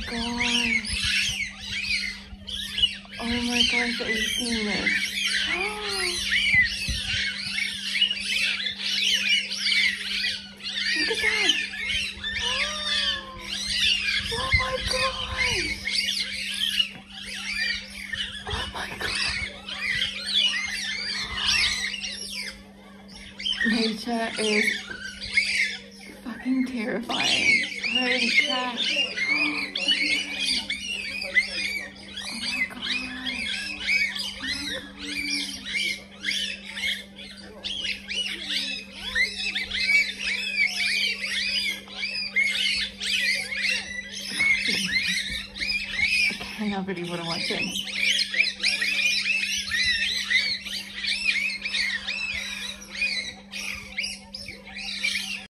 gosh. Oh my gosh, are you seeing this? Look at that. Oh my gosh. Oh my god. Nature is fucking terrifying. Holy crap. I cannot believe what I'm watching.